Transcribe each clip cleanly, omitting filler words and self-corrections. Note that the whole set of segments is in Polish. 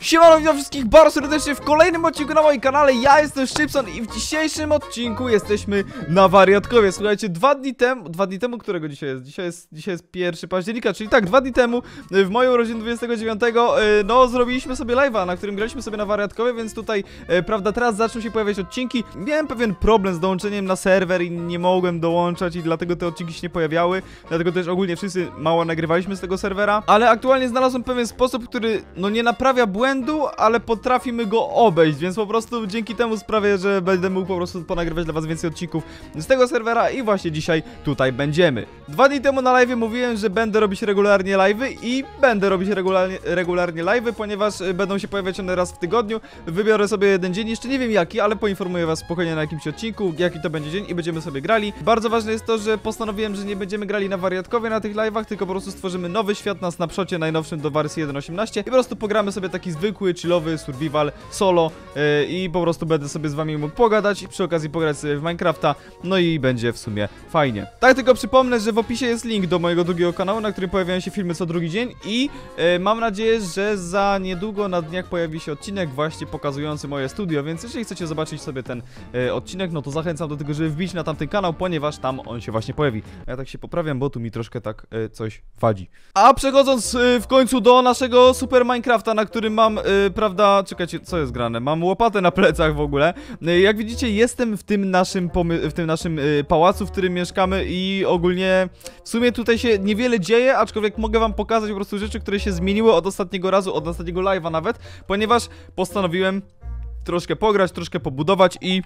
Siemano, witam wszystkich bardzo serdecznie w kolejnym odcinku na moim kanale. Ja jestem Szczypson i w dzisiejszym odcinku jesteśmy na Wariatkowie. Słuchajcie, dwa dni temu, którego dzisiaj jest? Dzisiaj jest 1 października, czyli tak, 2 dni temu, w moją urodzinę 29, no zrobiliśmy sobie live'a, na którym graliśmy sobie na Wariatkowie, więc tutaj, prawda, teraz zaczną się pojawiać odcinki. Miałem pewien problem z dołączeniem na serwer i nie mogłem dołączać i dlatego te odcinki się nie pojawiały. Dlatego też ogólnie wszyscy mało nagrywaliśmy z tego serwera, ale aktualnie znalazłem pewien sposób, który, no nie naprawia błędu, ale potrafimy go obejść, więc po prostu dzięki temu sprawię, że będę mógł po prostu ponagrywać dla was więcej odcinków z tego serwera i właśnie dzisiaj tutaj będziemy. 2 dni temu na live mówiłem, że będę robić regularnie live'y i będę robić regularnie live'y, ponieważ będą się pojawiać one raz w tygodniu. Wybiorę sobie jeden dzień, jeszcze nie wiem jaki, ale poinformuję was spokojnie na jakimś odcinku, jaki to będzie dzień i będziemy sobie grali. Bardzo ważne jest to, że postanowiłem, że nie będziemy grali na Wariatkowie na tych live'ach, tylko po prostu stworzymy nowy świat na Snapshocie najnowszym do wersji 1.18 i po prostu pogramy sobie taki zwykły, chillowy survival solo i po prostu będę sobie z wami mógł pogadać i przy okazji pograć sobie w Minecrafta, no i będzie w sumie fajnie. Tak, tylko przypomnę, że w opisie jest link do mojego drugiego kanału, na którym pojawiają się filmy co drugi dzień i mam nadzieję, że za niedługo na dniach pojawi się odcinek właśnie pokazujący moje studio, więc jeżeli chcecie zobaczyć sobie ten odcinek, no to zachęcam do tego, żeby wbić na tamten kanał, ponieważ tam on się właśnie pojawi. Ja tak się poprawiam, bo tu mi troszkę tak coś wadzi. A przechodząc w końcu do naszego super Minecrafta, na którym mam, prawda, czekajcie, co jest grane? Mam łopatę na plecach w ogóle. Jak widzicie, jestem w tym naszym pałacu, w którym mieszkamy i ogólnie w sumie tutaj się niewiele dzieje, aczkolwiek mogę wam pokazać po prostu rzeczy, które się zmieniły od ostatniego razu, od ostatniego live'a nawet, ponieważ postanowiłem troszkę pograć, troszkę pobudować i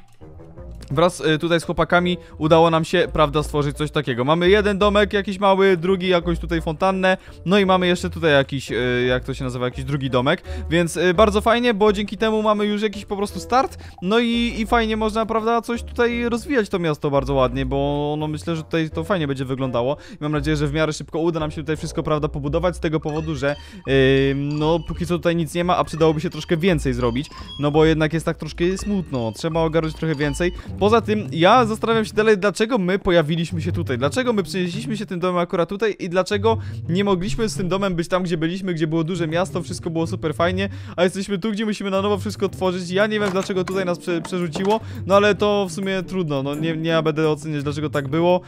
wraz tutaj z chłopakami udało nam się, prawda, stworzyć coś takiego. Mamy jeden domek jakiś mały, drugi jakąś tutaj fontannę, no i mamy jeszcze tutaj jakiś, jak to się nazywa, jakiś drugi domek, więc bardzo fajnie, bo dzięki temu mamy już jakiś po prostu start, no i fajnie można, prawda, coś tutaj rozwijać to miasto bardzo ładnie, bo no myślę, że tutaj to fajnie będzie wyglądało i mam nadzieję, że w miarę szybko uda nam się tutaj wszystko, prawda, pobudować z tego powodu, że no póki co tutaj nic nie ma, a przydałoby się troszkę więcej zrobić, no bo jednak jest tak troszkę smutno, trzeba ogarnąć trochę więcej. Poza tym ja zastanawiam się dalej, dlaczego my pojawiliśmy się tutaj, dlaczego my przenieśliśmy się tym domem akurat tutaj i dlaczego nie mogliśmy z tym domem być tam, gdzie byliśmy, gdzie było duże miasto, wszystko było super fajnie, a jesteśmy tu, gdzie musimy na nowo wszystko tworzyć. Ja nie wiem, dlaczego tutaj nas przerzuciło, no ale to w sumie trudno, no nie ja będę oceniać, dlaczego tak było.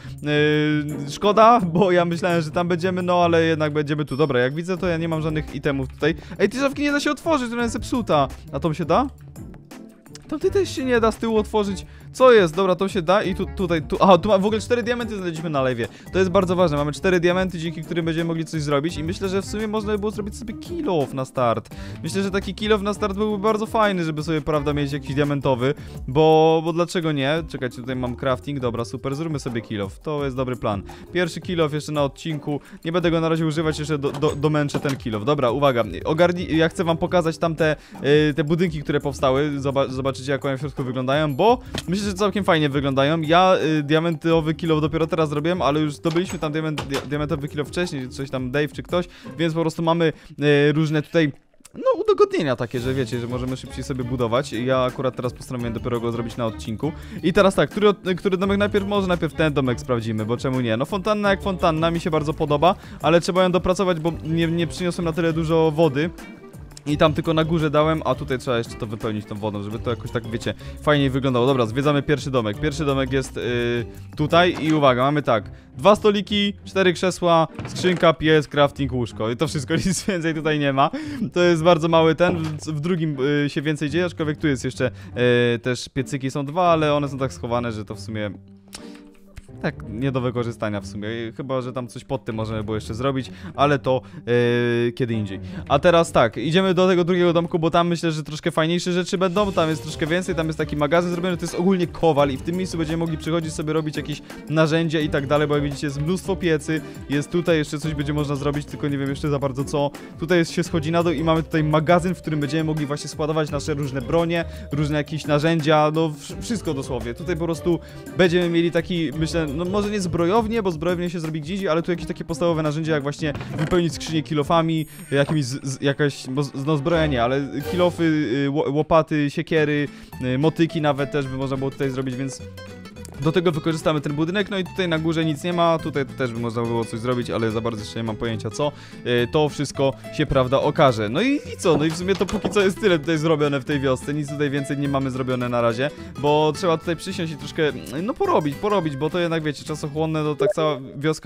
Szkoda, bo ja myślałem, że tam będziemy, no ale jednak będziemy tu. Dobra, jak widzę, to ja nie mam żadnych itemów tutaj. Ej, tej szafki nie da się otworzyć, ona jest zepsuta. A to się da? Tamtej też się nie da z tyłu otworzyć. Co jest? Dobra, to się da i tutaj, aha, tu w ogóle 4 diamenty znaleźliśmy na live'ie. To jest bardzo ważne, mamy 4 diamenty, dzięki którym będziemy mogli coś zrobić i myślę, że w sumie można by było zrobić sobie kill off na start. Myślę, że taki kill off na start byłby bardzo fajny, żeby sobie, prawda, mieć jakiś diamentowy, bo dlaczego nie? Czekajcie, tutaj mam crafting, dobra, super, zróbmy sobie kill off, to jest dobry plan. Pierwszy kill off jeszcze na odcinku, nie będę go na razie używać, jeszcze domęczę ten kill off. Dobra, uwaga, ja chcę wam pokazać tam te budynki, które powstały, zobaczycie jak one w środku wyglądają, bo myślę, że całkiem fajnie wyglądają. Ja diamentowy kill off dopiero teraz zrobiłem, ale już zdobyliśmy tam diamentowy kill off wcześniej, coś tam Dave czy ktoś, więc po prostu mamy różne tutaj, no, udogodnienia takie, że wiecie, że możemy szybciej sobie budować. Ja akurat teraz postanowiłem dopiero go zrobić na odcinku. I teraz tak, który domek najpierw? Może najpierw ten domek sprawdzimy, bo czemu nie? No fontanna jak fontanna, mi się bardzo podoba, ale trzeba ją dopracować, bo nie przyniosłem na tyle dużo wody. I tam tylko na górze dałem, a tutaj trzeba jeszcze to wypełnić tą wodą, żeby to jakoś tak, wiecie, fajniej wyglądało. Dobra, zwiedzamy pierwszy domek. Pierwszy domek jest tutaj i uwaga, mamy tak, 2 stoliki, 4 krzesła, skrzynka, piec, crafting, łóżko. I to wszystko, nic więcej tutaj nie ma. To jest bardzo mały ten, w drugim się więcej dzieje, aczkolwiek tu jest jeszcze też piecyki są 2, ale one są tak schowane, że to w sumie tak, nie do wykorzystania w sumie, chyba, że tam coś pod tym można było jeszcze zrobić, ale to kiedy indziej. A teraz tak, idziemy do tego drugiego domku, bo tam myślę, że troszkę fajniejsze rzeczy będą, tam jest troszkę więcej, tam jest taki magazyn zrobiony, to jest ogólnie kowal i w tym miejscu będziemy mogli przychodzić sobie robić jakieś narzędzia i tak dalej, bo jak widzicie jest mnóstwo piecy, jest tutaj jeszcze coś będzie można zrobić, tylko nie wiem jeszcze za bardzo co. Tutaj się schodzi na dół i mamy tutaj magazyn, w którym będziemy mogli właśnie składować nasze różne bronie, różne jakieś narzędzia, no wszystko dosłownie. Tutaj po prostu będziemy mieli taki, myślę, no może nie zbrojownie, bo zbrojownie się zrobi gdzieś, ale tu jakieś takie podstawowe narzędzia, jak właśnie wypełnić skrzynię kilofami, jakimiś, jakaś, no zbroja nie, ale kilofy, łopaty, siekiery, motyki nawet też by można było tutaj zrobić, więc Do tego wykorzystamy ten budynek, no i tutaj na górze nic nie ma, tutaj też by można było coś zrobić, ale za bardzo jeszcze nie mam pojęcia co. To wszystko się, prawda, okaże. No i co? No i w sumie to póki co jest tyle tutaj zrobione w tej wiosce, nic tutaj więcej nie mamy zrobione na razie, bo trzeba tutaj przysiąść i troszkę, no porobić, bo to jednak wiecie, czasochłonne, no tak cała wioska...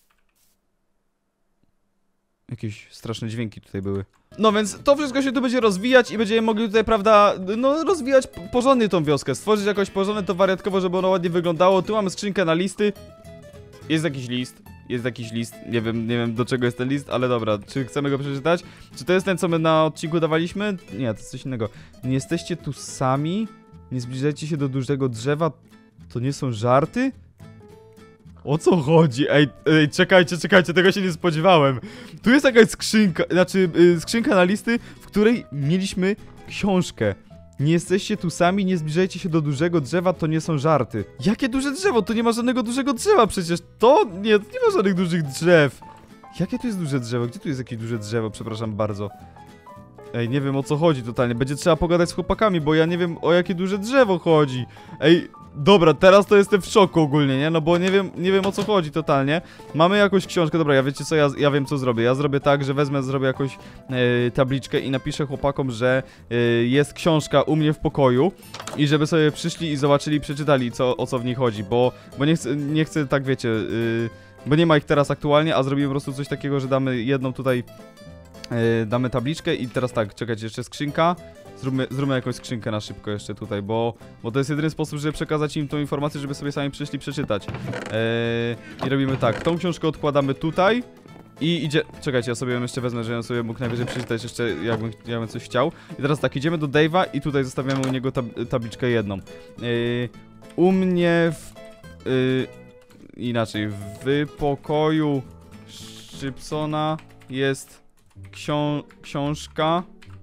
Jakieś straszne dźwięki tutaj były. No więc to wszystko się tu będzie rozwijać i będziemy mogli tutaj, prawda, no rozwijać porządnie tą wioskę, stworzyć jakoś porządnie to wariatkowo, żeby ono ładnie wyglądało. Tu mamy skrzynkę na listy. Jest jakiś list, nie wiem do czego jest ten list, ale dobra, czy chcemy go przeczytać? Czy to jest ten, co my na odcinku dawaliśmy? Nie, to jest coś innego. Nie jesteście tu sami? Nie zbliżajcie się do dużego drzewa? To nie są żarty? O co chodzi? Ej, czekajcie, tego się nie spodziewałem. Tu jest jakaś skrzynka, skrzynka na listy, w której mieliśmy książkę. Nie jesteście tu sami, nie zbliżajcie się do dużego drzewa, to nie są żarty. Jakie duże drzewo? Tu nie ma żadnego dużego drzewa przecież. Nie ma żadnych dużych drzew. Jakie tu jest duże drzewo? Gdzie tu jest jakieś duże drzewo? Przepraszam bardzo. Ej, nie wiem o co chodzi totalnie. Będzie trzeba pogadać z chłopakami, bo ja nie wiem o jakie duże drzewo chodzi. Ej, dobra, teraz to jestem w szoku ogólnie, nie? No bo nie wiem o co chodzi totalnie. Mamy jakąś książkę, dobra, wiecie co, ja wiem co zrobię. Ja zrobię tak, że zrobię jakąś tabliczkę i napiszę chłopakom, że jest książka u mnie w pokoju i żeby sobie przyszli i zobaczyli, przeczytali o co w niej chodzi, bo nie chcę tak, wiecie, bo nie ma ich teraz aktualnie, a zrobimy po prostu coś takiego, że damy jedną tutaj, damy tabliczkę i teraz tak, czekajcie, jeszcze skrzynka. Zróbmy jakąś skrzynkę na szybko jeszcze tutaj, bo to jest jedyny sposób, żeby przekazać im tą informację, żeby sobie sami przyszli przeczytać. I robimy tak, tą książkę odkładamy tutaj i idzie... Czekajcie, ja sobie ją jeszcze wezmę, żebym sobie mógł najwyżej przeczytać jeszcze, jakbym coś chciał. I teraz tak, idziemy do Dave'a i tutaj zostawiamy u niego tabliczkę jedną. U mnie inaczej, w pokoju Szczypsona jest książka.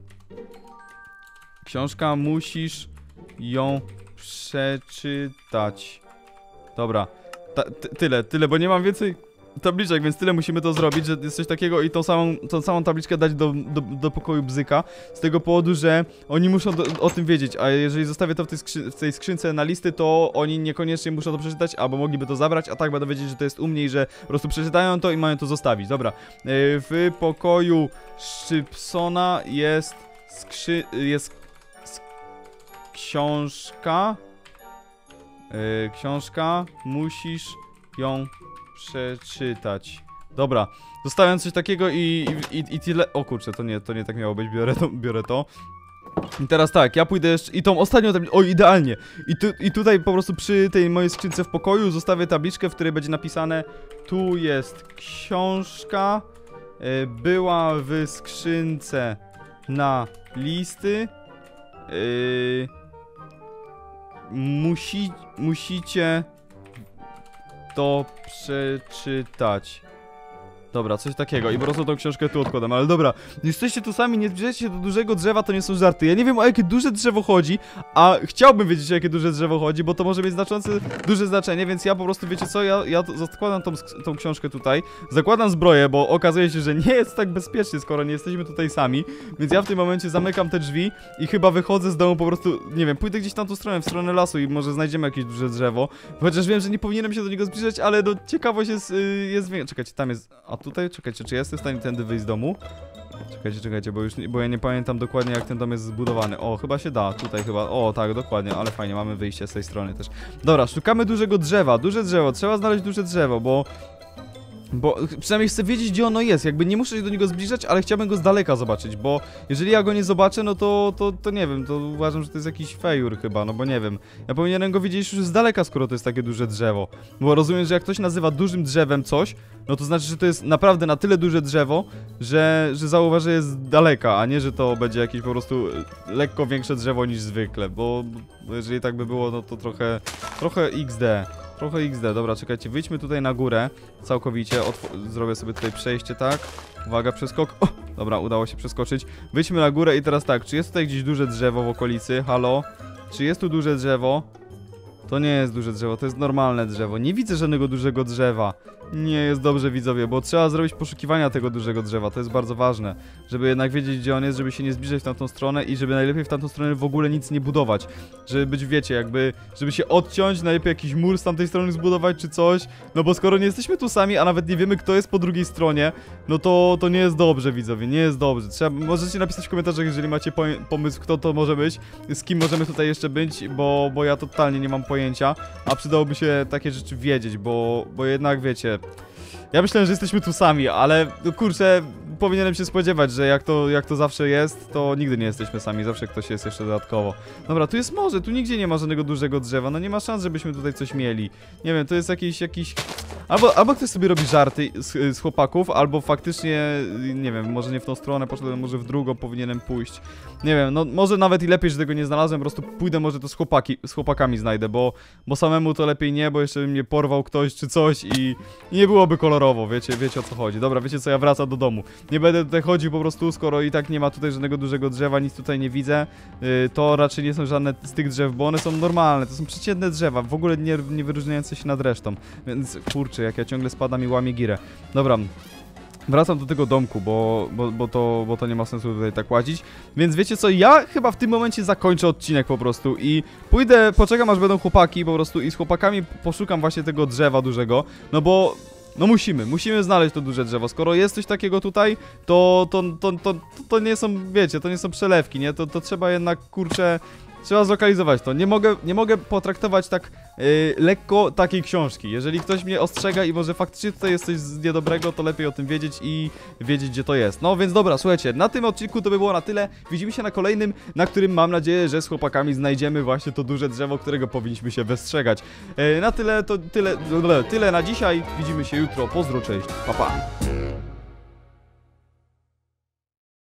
Książka, musisz ją przeczytać. Dobra, tyle, bo nie mam więcej tabliczek, więc tyle musimy to zrobić, że jest coś takiego i tą samą tabliczkę dać do pokoju Bzyka. Z tego powodu, że oni muszą o tym wiedzieć, a jeżeli zostawię to w tej skrzynce na listy, to oni niekoniecznie muszą to przeczytać, albo mogliby to zabrać, a tak będą wiedzieć, że to jest u mnie i że po prostu przeczytają to i mają to zostawić. Dobra, w pokoju Szczypsona jest książka. Książka, musisz ją przeczytać. Dobra, zostawiam coś takiego i tyle. O kurczę, to nie tak miało być, biorę to. I teraz tak, ja pójdę jeszcze i tą ostatnią tabliczkę, o idealnie. I tutaj po prostu przy tej mojej skrzynce w pokoju zostawię tabliczkę, w której będzie napisane: tu jest książka, była w skrzynce na listy. Musicie to przeczytać. Dobra, coś takiego i po prostu tą książkę tu odkładam, ale dobra, jesteście tu sami, nie zbliżajcie się do dużego drzewa, to nie są żarty. Ja nie wiem o jakie duże drzewo chodzi, a chciałbym wiedzieć o jakie duże drzewo chodzi, bo to może mieć duże znaczenie, więc ja po prostu, wiecie co, ja zakładam tą książkę tutaj, zakładam zbroję, bo okazuje się, że nie jest tak bezpiecznie, skoro nie jesteśmy tutaj sami, więc ja w tym momencie zamykam te drzwi i chyba wychodzę z domu po prostu, nie wiem, pójdę gdzieś tam tą stronę, w stronę lasu i może znajdziemy jakieś duże drzewo, chociaż wiem, że nie powinienem się do niego zbliżać, ale no ciekawość jest większa. Czekajcie, tam jest... A tutaj, czekajcie, czy ja jestem w stanie tędy wyjść z domu? Czekajcie, bo ja nie pamiętam dokładnie jak ten dom jest zbudowany. O, chyba się da, tutaj chyba, o tak, dokładnie, ale fajnie, mamy wyjście z tej strony też. Dobra, szukamy dużego drzewa, duże drzewo, trzeba znaleźć duże drzewo, bo przynajmniej chcę wiedzieć, gdzie ono jest, jakby nie muszę się do niego zbliżać, ale chciałbym go z daleka zobaczyć, bo jeżeli ja go nie zobaczę, no to nie wiem, to uważam, że to jest jakiś fejur chyba, no bo nie wiem. Ja powinienem go widzieć już z daleka, skoro to jest takie duże drzewo, bo rozumiem, że jak ktoś nazywa dużym drzewem coś, no to znaczy, że to jest naprawdę na tyle duże drzewo, że zauważy, że jest z daleka, a nie, że to będzie jakieś po prostu lekko większe drzewo niż zwykle, bo jeżeli tak by było, no to trochę XD. Trochę XD, dobra, czekajcie, wyjdźmy tutaj na górę całkowicie, zrobię sobie tutaj przejście, tak? Uwaga, przeskok, o, dobra, udało się przeskoczyć. Wyjdźmy na górę i teraz tak, czy jest tutaj gdzieś duże drzewo w okolicy? Halo? Czy jest tu duże drzewo? To nie jest duże drzewo, to jest normalne drzewo. Nie widzę żadnego dużego drzewa. Nie jest dobrze, widzowie, bo trzeba zrobić poszukiwania tego dużego drzewa. To jest bardzo ważne, żeby jednak wiedzieć, gdzie on jest, żeby się nie zbliżać w tamtą stronę i żeby najlepiej w tamtą stronę w ogóle nic nie budować. Żeby być, wiecie, jakby, żeby się odciąć, najlepiej jakiś mur z tamtej strony zbudować czy coś. No bo skoro nie jesteśmy tu sami, a nawet nie wiemy, kto jest po drugiej stronie, no to nie jest dobrze, widzowie, nie jest dobrze. Możecie napisać w komentarzach, jeżeli macie pomysł, kto to może być, z kim możemy tutaj jeszcze być, bo ja totalnie nie mam pojęcia, a przydałoby się takie rzeczy wiedzieć, bo jednak, wiecie, ja myślałem, że jesteśmy tu sami, ale no kurczę, powinienem się spodziewać, że jak to zawsze jest, to nigdy nie jesteśmy sami, zawsze ktoś jest jeszcze dodatkowo. Dobra, tu jest morze, tu nigdzie nie ma żadnego dużego drzewa, no nie ma szans, żebyśmy tutaj coś mieli. Nie wiem, to jest jakiś... Albo ktoś sobie robi żarty z chłopaków, albo faktycznie, nie wiem, może nie w tą stronę poszedłem, może w drugą powinienem pójść. Nie wiem, no może nawet i lepiej, że tego nie znalazłem, po prostu pójdę, może to z chłopakami znajdę, bo samemu to lepiej nie, bo jeszcze by mnie porwał ktoś czy coś i nie byłoby kolorowo, wiecie o co chodzi. Dobra, wiecie co, ja wracam do domu. Nie będę tutaj chodził po prostu, skoro i tak nie ma tutaj żadnego dużego drzewa, nic tutaj nie widzę. To raczej nie są żadne z tych drzew, bo one są normalne, to są przeciętne drzewa, w ogóle nie wyróżniające się nad resztą. Więc kurczę, jak ja ciągle spadam i łamię girę. Dobra. Wracam do tego domku, bo to nie ma sensu tutaj tak łazić. Więc wiecie co, ja chyba w tym momencie zakończę odcinek po prostu i pójdę, poczekam aż będą chłopaki po prostu i z chłopakami poszukam właśnie tego drzewa dużego, no bo... No musimy znaleźć to duże drzewo. Skoro jest coś takiego tutaj, to nie są, wiecie, to nie są przelewki, nie? To trzeba jednak, kurczę, trzeba zlokalizować to. Nie mogę potraktować tak lekko takiej książki. Jeżeli ktoś mnie ostrzega i może faktycznie tutaj jest coś niedobrego, to lepiej o tym wiedzieć i wiedzieć, gdzie to jest. No więc dobra, słuchajcie, na tym odcinku to by było na tyle. Widzimy się na kolejnym, na którym mam nadzieję, że z chłopakami znajdziemy właśnie to duże drzewo, którego powinniśmy się wystrzegać. Na tyle to tyle na dzisiaj. Widzimy się jutro. Pozdro, cześć. Pa, pa.